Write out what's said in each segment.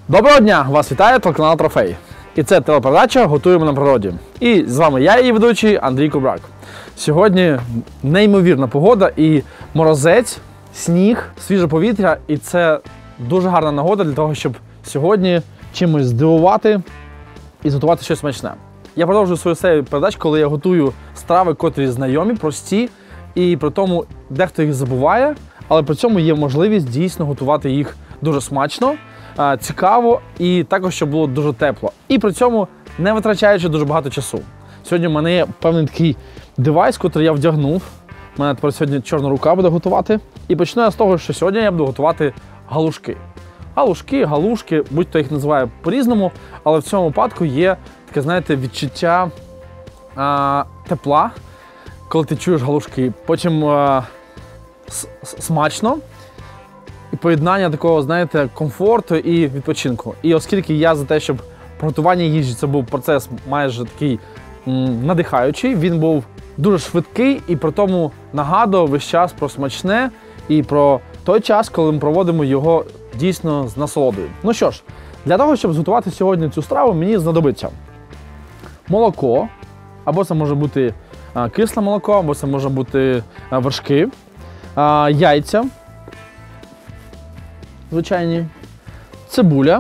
Доброго дня! Вас вітає телеканал Трофей. І це телепередача «Готуємо на природі». І з вами я, її ведучий Андрій Кубрак. Сьогодні неймовірна погода і морозець, сніг, свіже повітря. І це дуже гарна нагода для того, щоб сьогодні чимось здивувати і зготувати щось смачне. Я продовжую свою серію передач, коли я готую страви, котрі знайомі, прості, і при тому дехто їх забуває, але при цьому є можливість дійсно готувати їх дуже смачно, цікаво і також, щоб було дуже тепло. І при цьому не витрачаючи дуже багато часу. Сьогодні в мене є певний такий девайс, який я вдягнув. У мене тепер сьогодні чорна рука буде готувати. І почну я з того, що сьогодні я буду готувати галушки. Галушки, будь-хто їх називає по-різному, але в цьому випадку є таке, знаєте, відчуття тепла, коли ти чуєш галушки. Потім смачно. І поєднання такого, знаєте, комфорту і відпочинку. І оскільки я за те, щоб приготування їжі це був процес майже такий надихаючий, він був дуже швидкий і при тому нагадував весь час про смачне і про той час, коли ми проводимо його дійсно з насолодою. Ну що ж, для того, щоб зготувати сьогодні цю страву, мені знадобиться молоко, або це може бути кисле молоко, або це може бути вершки, яйця звичайні, цибуля,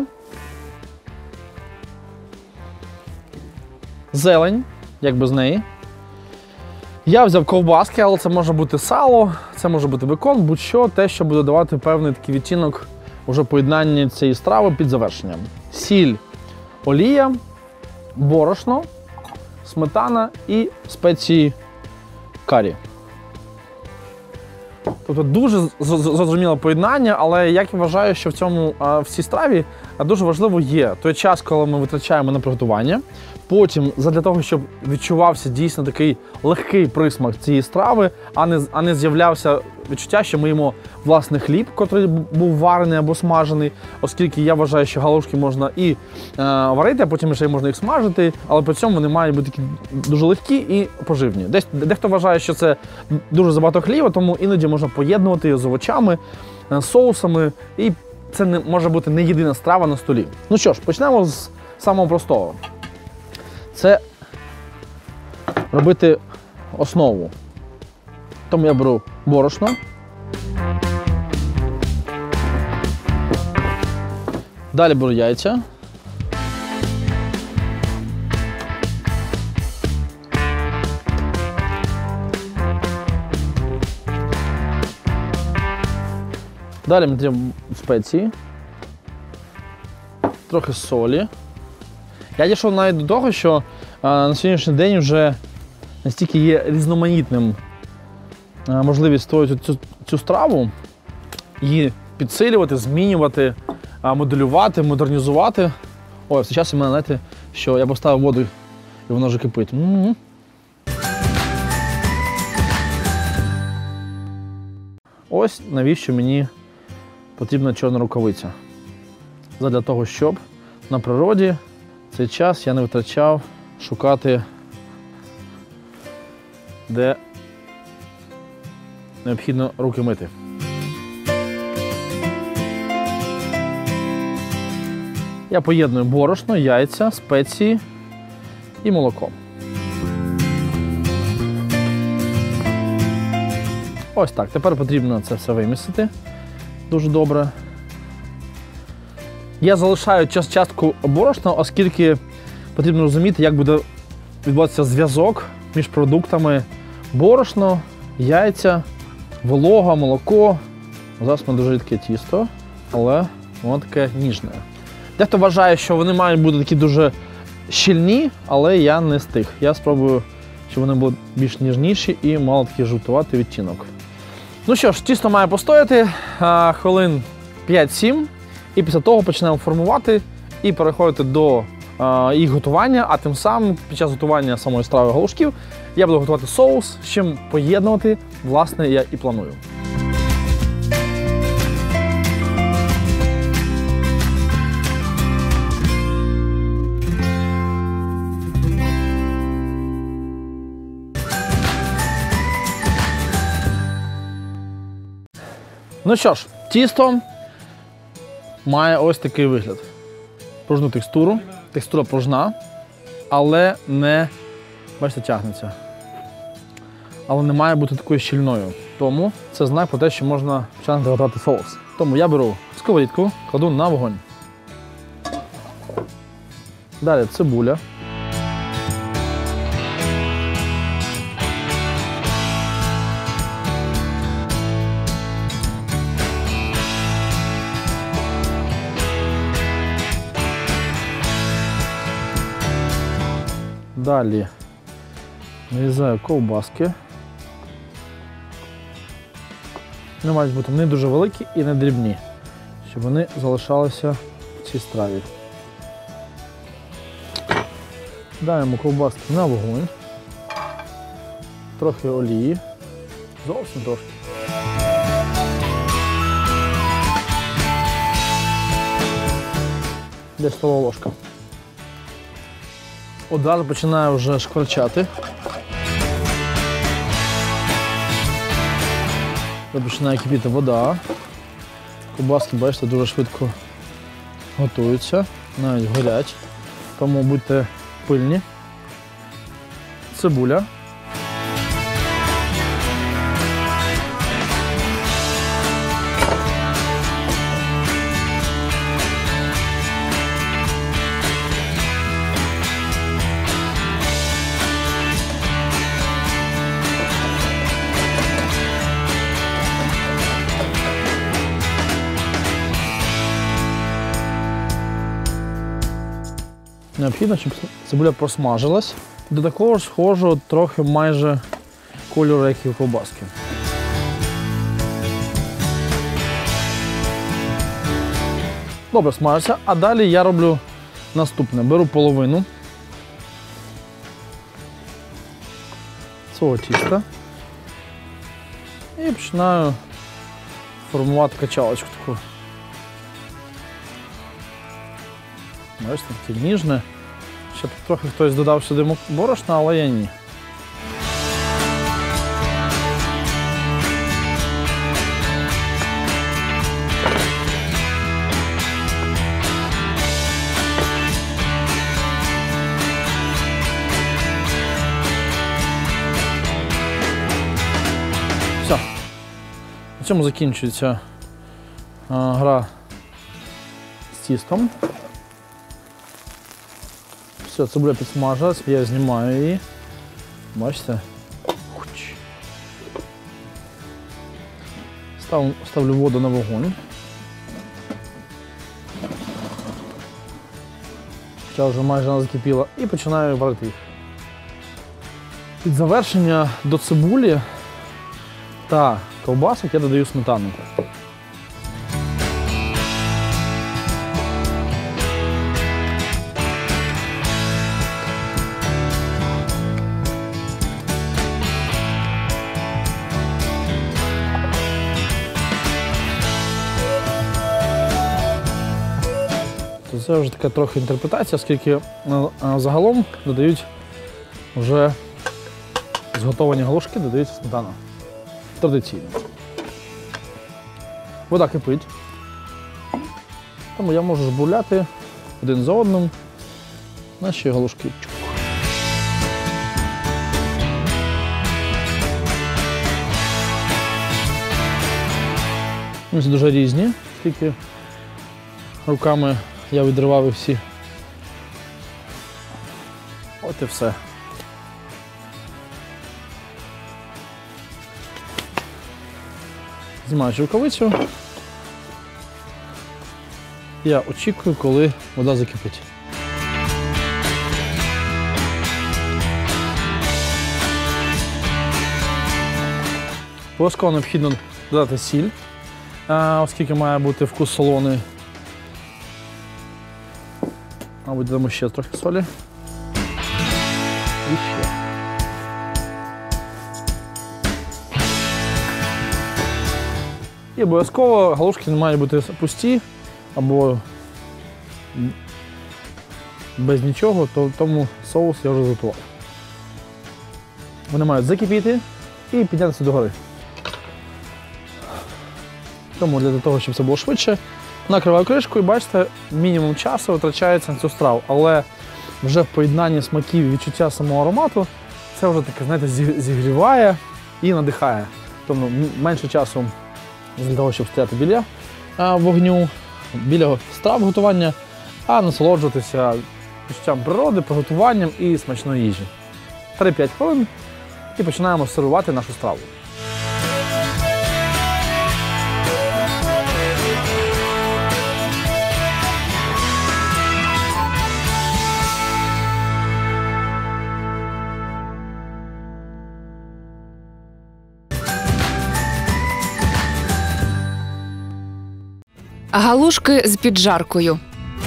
зелень, як без неї. Я взяв ковбаски, але це може бути сало, це може бути бекон, будь-що, те, що буде давати певний такий відтінок уже поєднання цієї страви під завершенням. Сіль, олія, борошно, сметана і спеції карі. Тобто дуже зрозуміле поєднання, але як я вважаю, що в цій страві дуже важливо є той час, коли ми витрачаємо на приготування. Потім, для того, щоб відчувався дійсно такий легкий присмак цієї страви, а не з'являвся відчуття, що ми їмо власний хліб, який був варений або смажений, оскільки я вважаю, що галушки можна і варити, а потім ще й можна їх смажити, але при цьому вони мають бути такі дуже легкі і поживні. Дехто вважає, що це дуже забагато хліба, тому іноді можна поєднувати з овочами, соусами, і це може бути не єдина страва на столі. Ну що ж, почнемо з самого простого. Це робити основу. Тому я беру борошно. Далі беру яйця. Далі ми даємо спеції. Трохи солі. Я дійшов навіть до того, що на сьогоднішній день вже настільки є різноманітним можливість створити цю страву, її підсилювати, змінювати, моделювати, модернізувати. Ой, в цей час у мене, знаєте, що я поставив воду і воно вже кипить. Ось навіщо мені потрібна чорна рукавиця. Задля того, щоб на природі цей час я не витрачав шукати, де необхідно руки мити. Я поєдную борошно, яйця, спеції і молоко. Ось так. Тепер потрібно це все вимісити дуже добре. Я залишаю частку борошна, оскільки потрібно розуміти, як буде відбуватися зв'язок між продуктами борошно, яйця, волога, молоко. Зараз у мене дуже рідке тісто, але воно таке ніжне. Дехто вважає, що вони мають бути такі дуже щільні, але я не з тих. Я спробую, щоб вони були більш ніжніші і мали такий жовтуватий відтінок. Ну що ж, тісто має постояти хвилин 5-7. І після того почнемо формувати і переходити до їх готування, а тим самим під час готування самої страви галушків я буду готувати соус, з чим поєднувати, власне, я і планую. Ну що ж, тісто має ось такий вигляд. пружну текстуру. Текстура пружна, але не, бачите, тягнеться. Але не має бути такою щільною. Тому це знак про те, що можна починати готувати соус. Тому я беру сковорідку, кладу на вогонь. Далі цибуля. Далі нарізаю ковбаски. Вони мають бути не дуже великі і не дрібні, щоб вони залишалися в цій страві. Даємо ковбаски на вогонь, трохи олії, зовсім трошки. Десь столова ложка. Одразу починаю вже шкварчати. Починає кипіти вода. Ковбаски, бачите, дуже швидко готуються, навіть горять. Тому будьте пильні. Цибуля. Необхідно, щоб цибуля просмажилась. До такого ж схожого трохи майже кольору, як і ковбаски. Добре смажиться, а далі я роблю наступне. Беру половину свого тіста і починаю формувати качалочку таку. Бачите, таке ніжне. Ще трохи хтось додав сюди борошна, але я ні. Все. На цьому закінчується гра з тістом. Все, цибуля підсмажилась, я знімаю її. Бачите? Ставлю воду на вогонь. Хоча вже майже вона закипіла. І починаю варити їх. Під завершення до цибулі та ковбасок я додаю сметану. Це вже така трохи інтерпретація, оскільки загалом додають вже зготовані галушки, додається сметана. Традиційно. Вода кипить, тому я можу жбурляти один за одним наші галушки. Вони дуже різні, оскільки руками я відривав їх всі. От і все. Знімаючи рукавицю, я очікую, коли вода закипить. Обов'язково необхідно додати сіль, оскільки має бути вкус солоний. Мабуть, додамо ще трохи солі. І ще. І обов'язково галушки не мають бути пусті або без нічого, тому соус я вже готував. Вони мають закипіти і піднятися догори. Тому для того, щоб це було швидше, Накриваю кришку і бачите, мінімум часу витрачається на цю страву. Але вже в поєднанні смаків і відчуття самого аромату це вже таке, знаєте, зігріває і надихає. Тому менше часу для того, щоб стояти біля вогню, біля страв готування, а насолоджуватися відчуттям природи, приготуванням і смачної їжі. 3-5 хвилин і починаємо сервувати нашу страву. Галушки з піджаркою.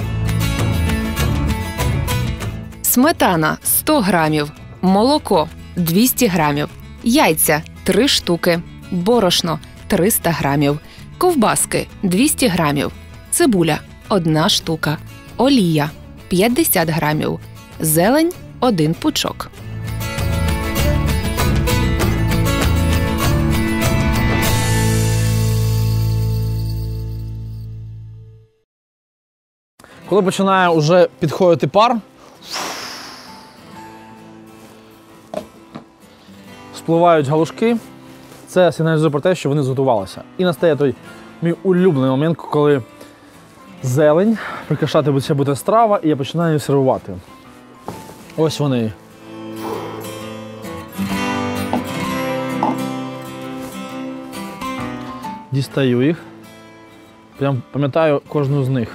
Сметана 100 грамів, молоко 200 грамів, яйця 3 штуки, борошно 300 грамів, ковбаски 200 грамів, цибуля 1 штука, олія 50 грамів, зелень 1 пучок. Коли починає вже підходити пар, спливають галушки, це сигналізує про те, що вони зготувалися. І настає той мій улюблений момент, коли зелень, прикрашати буде страва, і я починаю сервувати. Ось вони. Дістаю їх. Прям пам'ятаю кожну з них.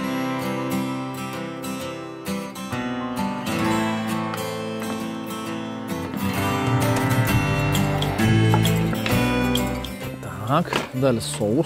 Так, далі соус.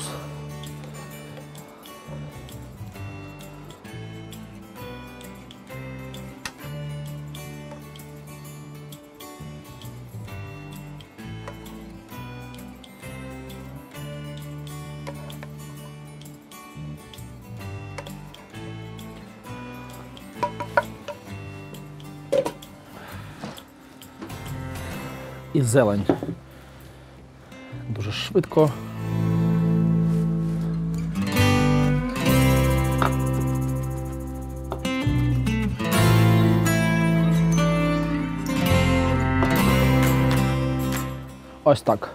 І зелень. Дуже швидко. Ось так.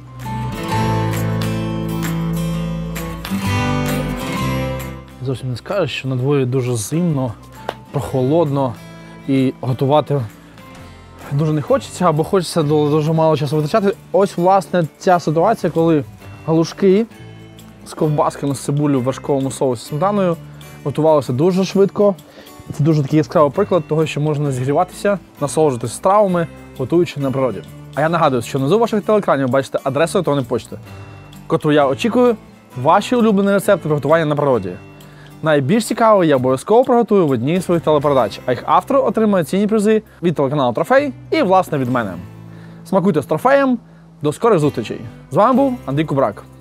Зовсім не скажеш, що на дворі дуже зимно, прохолодно і готувати дуже не хочеться, або хочеться дуже мало часу витрачати. Ось, власне, ця ситуація, коли галушки з ковбасками, з цибулею в вершковому соусі з сметаною готувалися дуже швидко. Це дуже такий яскравий приклад того, що можна зігріватися, насолоджуватися стравами, готуючи на природі. А я нагадую, що внизу ваших телеекранів бачите адресу електронної почти, котру я очікую ваші улюблені рецепти приготування на природі. Найбільш цікаво я обов'язково приготую в одній з своїх телепередач, а їх автор отримає цінні призи від телеканалу Трофей і, власне, від мене. Смакуйте з Трофеєм, до скорих зустрічей! З вами був Андрій Кубрак.